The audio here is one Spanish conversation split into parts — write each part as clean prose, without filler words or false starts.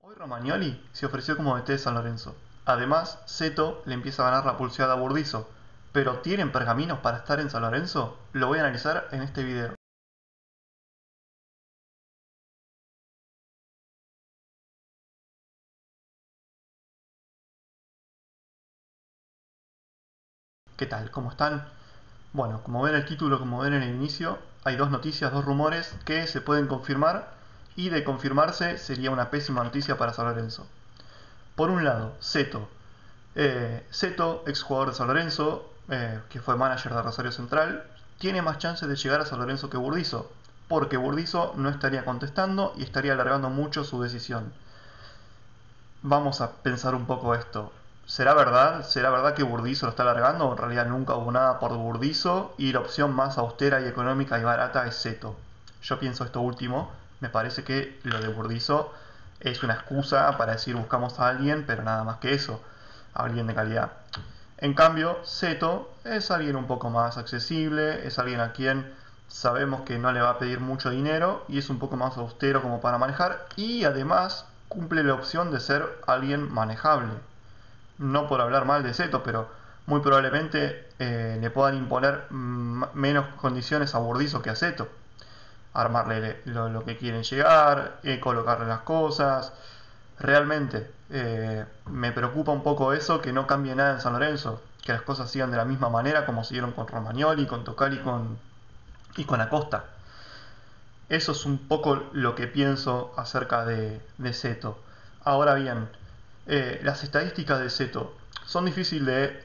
Hoy Romagnoli se ofreció como DT de San Lorenzo. Además, Seto le empieza a ganar la pulseada a Burdizo. ¿Pero tienen pergaminos para estar en San Lorenzo? Lo voy a analizar en este video. ¿Qué tal? ¿Cómo están? Bueno, como ven en el título, como ven en el inicio, hay dos noticias, dos rumores que se pueden confirmar y de confirmarse sería una pésima noticia para San Lorenzo. Por un lado, Seto. Seto, exjugador de San Lorenzo, que fue manager de Rosario Central, tiene más chances de llegar a San Lorenzo que Burdizo, porque Burdizo no estaría contestando y estaría alargando mucho su decisión. Vamos a pensar un poco esto. ¿Será verdad? ¿Será verdad que Burdizo lo está alargando? En realidad nunca hubo nada por Burdizo y la opción más austera y económica y barata es Seto. Yo pienso esto último. Me parece que lo de Burdizo es una excusa para decir buscamos a alguien, pero nada más que eso. A alguien de calidad. En cambio, Seto es alguien un poco más accesible, es alguien a quien sabemos que no le va a pedir mucho dinero y es un poco más austero como para manejar y además cumple la opción de ser alguien manejable. No por hablar mal de Seto, pero muy probablemente le puedan imponer menos condiciones a Burdizo que a Seto. Armarle lo que quieren llegar, colocarle las cosas. Realmente me preocupa un poco eso, que no cambie nada en San Lorenzo, que las cosas sigan de la misma manera como siguieron con Romagnoli, con Tocali y con Acosta. Eso es un poco lo que pienso acerca de Seto. Ahora bien, las estadísticas de Seto son difíciles de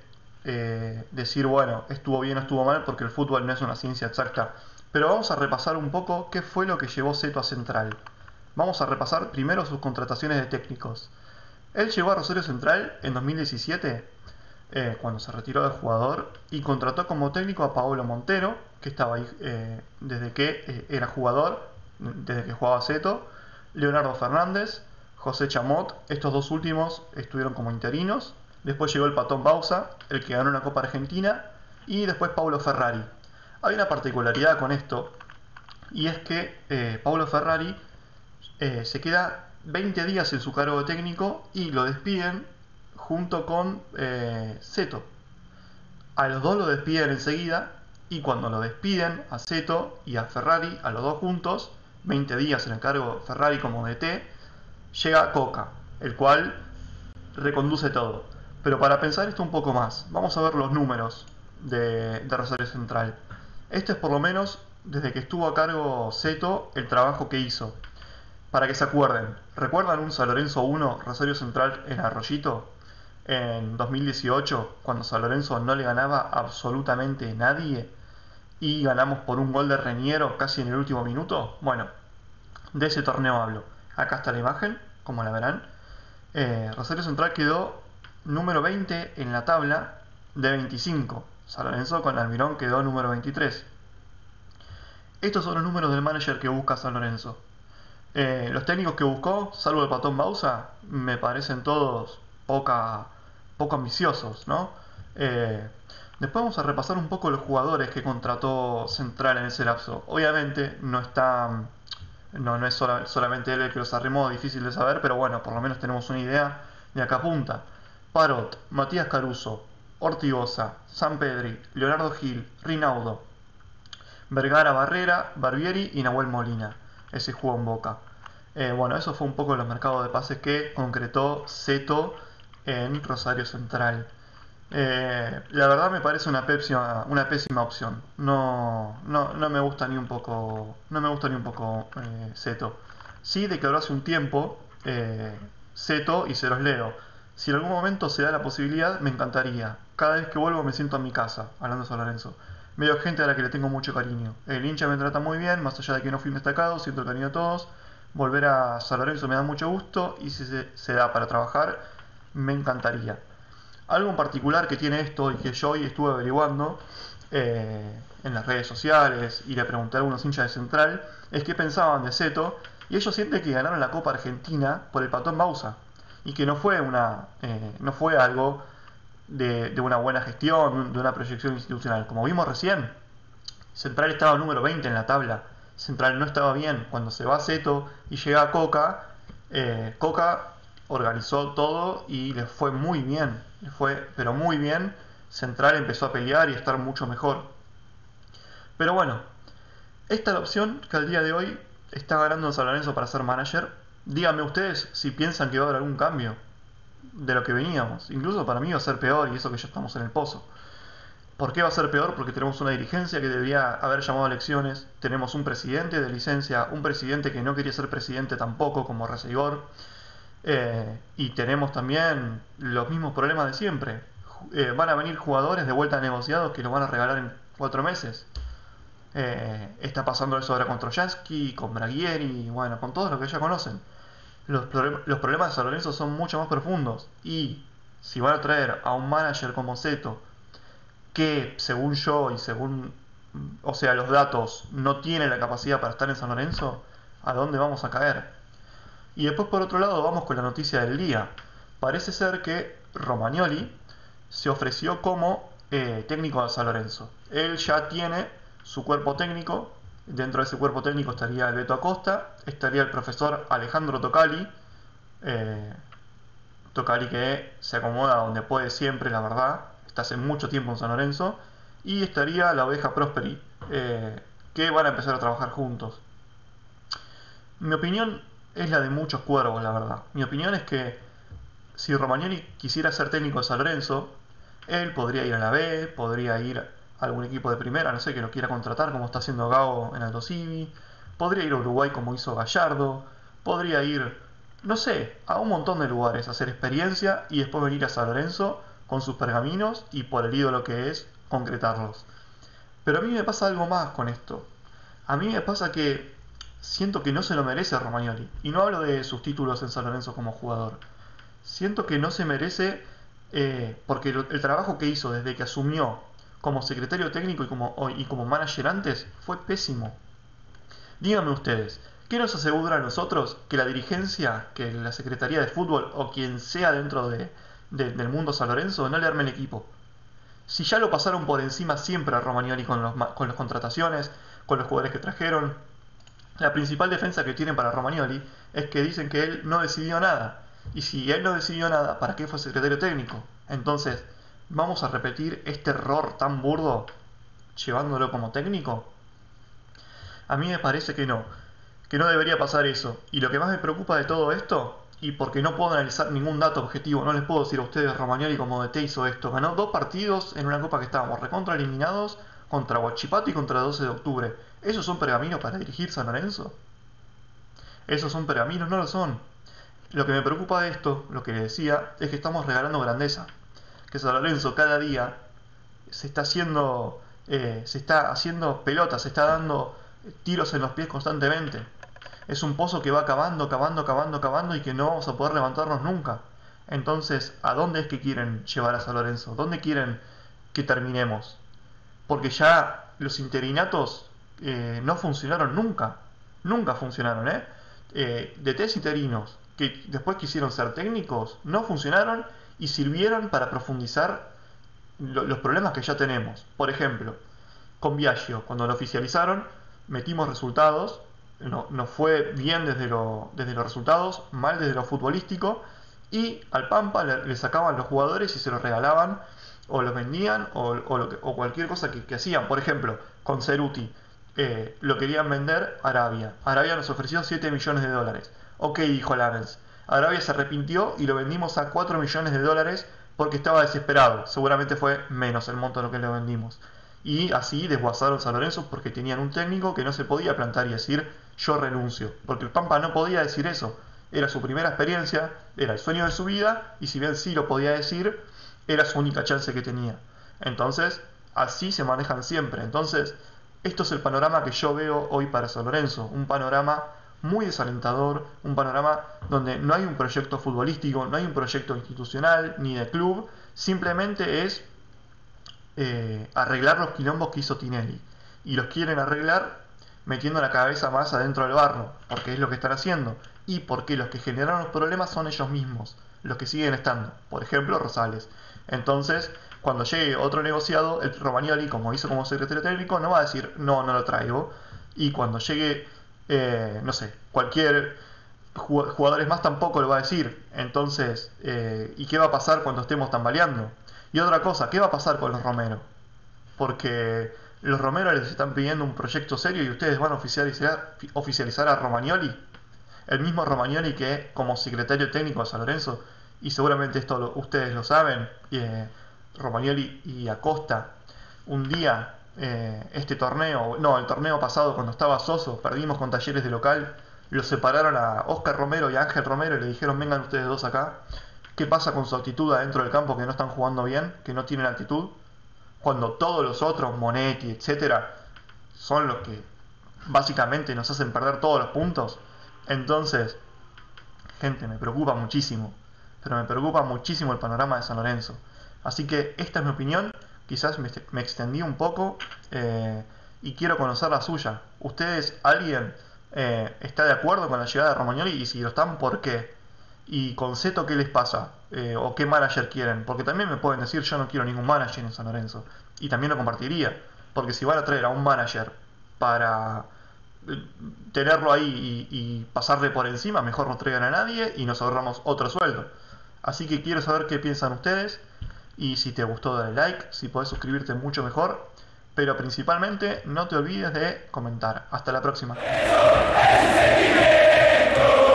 decir, bueno, estuvo bien o estuvo mal, porque el fútbol no es una ciencia exacta. Pero vamos a repasar un poco qué fue lo que llevó Seto a Central. Vamos a repasar primero sus contrataciones de técnicos. Él llegó a Rosario Central en 2017, cuando se retiró de jugador, y contrató como técnico a Paolo Montero, que estaba ahí desde que era jugador, desde que jugaba Seto, Leonardo Fernández, José Chamot, estos dos últimos estuvieron como interinos. Después llegó el Patón Bausa, el que ganó una Copa Argentina, y después Paulo Ferrari. Hay una particularidad con esto, y es que Paulo Ferrari se queda 20 días en su cargo de técnico y lo despiden junto con Seto. A los dos lo despiden enseguida y cuando lo despiden a Seto y a Ferrari, a los dos juntos, 20 días en el cargo de Ferrari como DT, llega Coca, el cual reconduce todo. Pero para pensar esto un poco más, vamos a ver los números de Rosario Central. Este es por lo menos, desde que estuvo a cargo Seto, el trabajo que hizo. Para que se acuerden, ¿recuerdan un San Lorenzo 1 Rosario Central en Arroyito? En 2018, cuando San Lorenzo no le ganaba absolutamente nadie y ganamos por un gol de Reñero casi en el último minuto. Bueno, de ese torneo hablo. Acá está la imagen, como la verán. Rosario Central quedó número 20 en la tabla de 25. San Lorenzo con Almirón quedó número 23. Estos son los números del manager que busca San Lorenzo. Los técnicos que buscó, salvo el Patón Bausa, me parecen todos poco ambiciosos, ¿no? Después vamos a repasar un poco los jugadores que contrató Central en ese lapso. Obviamente no es solamente él el que los arrimó, difícil de saber, pero bueno, por lo menos tenemos una idea de acá punta. Parot, Matías Caruso, Ortigosa, Sampedri, Leonardo Gil, Rinaudo, Vergara Barrera, Barbieri y Nahuel Molina. Ese jugó en Boca. Bueno, eso fue un poco los mercados de pases que concretó Seto en Rosario Central. La verdad me parece una pésima opción. No me gusta ni un poco. No me gusta ni un poco Seto. Sí declaró hace un tiempo Seto y se los leo. Si en algún momento se da la posibilidad, me encantaría. Cada vez que vuelvo me siento en mi casa, hablando de San Lorenzo. Veo gente a la que le tengo mucho cariño. El hincha me trata muy bien, más allá de que no fui destacado, siento el cariño de todos. Volver a San Lorenzo me da mucho gusto y si se da para trabajar, me encantaría. Algo en particular que tiene esto y que yo hoy estuve averiguando en las redes sociales y le pregunté a algunos hinchas de Central es qué pensaban de Seto y ellos sienten que ganaron la Copa Argentina por el Patón Bausa y que no fue no fue algo de una buena gestión, de una proyección institucional. Como vimos recién, Central estaba número 20 en la tabla. Central no estaba bien. Cuando se va Seto y llega a Coca, Coca organizó todo y le fue muy bien, le fue pero muy bien. Central empezó a pelear y a estar mucho mejor. Pero bueno, esta es la opción que al día de hoy está ganando San Lorenzo para ser manager. Díganme ustedes si piensan que va a haber algún cambio de lo que veníamos. Incluso para mí va a ser peor, y eso que ya estamos en el pozo. ¿Por qué va a ser peor? Porque tenemos una dirigencia que debería haber llamado a elecciones, tenemos un presidente de licencia, un presidente que no quería ser presidente tampoco, como Recegor, y tenemos también los mismos problemas de siempre. Van a venir jugadores de vuelta negociados que los van a regalar en 4 meses. Está pasando eso ahora con Trojansky, con Braguieri, bueno, con todos los que ya conocen. Los problemas de San Lorenzo son mucho más profundos, y si van a traer a un manager como Zeto, que según yo y según, o sea, los datos, no tiene la capacidad para estar en San Lorenzo, ¿a dónde vamos a caer? Y después, por otro lado, vamos con la noticia del día. Parece ser que Romagnoli se ofreció como técnico de San Lorenzo. Él ya tiene su cuerpo técnico. Dentro de ese cuerpo técnico estaría el Beto Acosta, estaría el profesor Alejandro Tocali, Tocali que se acomoda donde puede siempre, la verdad, está hace mucho tiempo en San Lorenzo, y estaría la oveja Prosperi, que van a empezar a trabajar juntos. Mi opinión es la de muchos cuervos, la verdad. Mi opinión es que si Romagnoli quisiera ser técnico de San Lorenzo, él podría ir a la B, podría ir a algún equipo de primera, no sé, que lo quiera contratar, como está haciendo Gago en Aldo Civi, podría ir a Uruguay como hizo Gallardo, podría ir, no sé, a un montón de lugares, hacer experiencia y después venir a San Lorenzo con sus pergaminos y por el ídolo que es, concretarlos. Pero a mí me pasa algo más con esto. A mí me pasa que siento que no se lo merece a Romagnoli. Y no hablo de sus títulos en San Lorenzo como jugador. Siento que no se merece, porque el trabajo que hizo desde que asumió como secretario técnico y como manager antes fue pésimo. Díganme ustedes, ¿qué nos asegura a nosotros que la dirigencia, que la Secretaría de Fútbol o quien sea dentro del mundo San Lorenzo no le arme el equipo? Si ya lo pasaron por encima siempre a Romagnoli con las contrataciones, con los jugadores que trajeron. La principal defensa que tienen para Romagnoli es que dicen que él no decidió nada. Y si él no decidió nada, ¿para qué fue secretario técnico? Entonces, ¿vamos a repetir este error tan burdo llevándolo como técnico? A mí me parece que no debería pasar eso. Y lo que más me preocupa de todo esto, y porque no puedo analizar ningún dato objetivo, no les puedo decir a ustedes Romagnoli como DT hizo esto, ganó 2 partidos en una copa que estábamos recontra eliminados, contra Huachipato y contra 12 de octubre. ¿Esos son pergaminos para dirigir San Lorenzo? ¿Esos son pergaminos? No lo son. Lo que me preocupa de esto, lo que les decía, es que estamos regalando grandeza. Que San Lorenzo cada día se está haciendo pelota, se está dando tiros en los pies constantemente. Es un pozo que va cavando, cavando, cavando, cavando y que no vamos a poder levantarnos nunca. Entonces, ¿a dónde es que quieren llevar a San Lorenzo? ¿Dónde quieren que terminemos? Porque ya los interinatos no funcionaron nunca. Nunca funcionaron, DTs interinos que después quisieron ser técnicos no funcionaron y sirvieron para profundizar los problemas que ya tenemos. Por ejemplo, con Biagio, cuando lo oficializaron, metimos resultados, nos fue bien desde los resultados, mal desde lo futbolístico, y al Pampa le sacaban los jugadores y se los regalaban, o los vendían, o cualquier cosa que hacían. Por ejemplo, con Ceruti, lo querían vender a Arabia. Arabia nos ofreció 7 millones de dólares. Ok, dijo Lamens. Arabia se arrepintió y lo vendimos a 4 millones de dólares porque estaba desesperado. Seguramente fue menos el monto de lo que lo vendimos. Y así desguazaron San Lorenzo porque tenían un técnico que no se podía plantar y decir yo renuncio. Porque el Pampa no podía decir eso. Era su primera experiencia, era el sueño de su vida, y si bien sí lo podía decir, era su única chance que tenía. Entonces, así se manejan siempre. Entonces, esto es el panorama que yo veo hoy para San Lorenzo. Un panorama muy desalentador, un panorama donde no hay un proyecto futbolístico, no hay un proyecto institucional ni de club, simplemente es arreglar los quilombos que hizo Tinelli. Y los quieren arreglar metiendo la cabeza más adentro del barro, porque es lo que están haciendo. Y porque los que generaron los problemas son ellos mismos, los que siguen estando. Por ejemplo, Rosales. Entonces, cuando llegue otro negociado, el Romagnoli, como hizo como secretario técnico, no va a decir, no lo traigo. Y cuando llegue, no sé, cualquier jugadores más tampoco lo va a decir. Entonces, ¿y qué va a pasar cuando estemos tambaleando? Y otra cosa, ¿qué va a pasar con los Romero? Porque los Romero les están pidiendo un proyecto serio y ustedes van a oficializar a Romagnoli, el mismo Romagnoli que como secretario técnico de San Lorenzo, y seguramente esto ustedes lo saben, Romagnoli y Acosta, un día, este torneo, no, el torneo pasado cuando estaba Soso, perdimos con Talleres de local, los separaron a Oscar Romero y a Ángel Romero y le dijeron vengan ustedes dos acá. ¿Qué pasa con su actitud adentro del campo, que no están jugando bien, que no tienen actitud? Cuando todos los otros, Monetti, etcétera, son los que básicamente nos hacen perder todos los puntos. Entonces, gente, me preocupa muchísimo, pero me preocupa muchísimo el panorama de San Lorenzo. Así que esta es mi opinión, quizás me extendí un poco, y quiero conocer la suya. ¿Ustedes, alguien, está de acuerdo con la llegada de Romagnoli? Y si lo están, ¿por qué? Y con Seto, ¿qué les pasa? ¿O qué manager quieren? Porque también me pueden decir, yo no quiero ningún manager en San Lorenzo. Y también lo compartiría. Porque si van a traer a un manager para tenerlo ahí y pasarle por encima, mejor no traigan a nadie y nos ahorramos otro sueldo. Así que quiero saber qué piensan ustedes. Y si te gustó, dale like. Si podés suscribirte, mucho mejor. Pero principalmente, no te olvides de comentar. Hasta la próxima.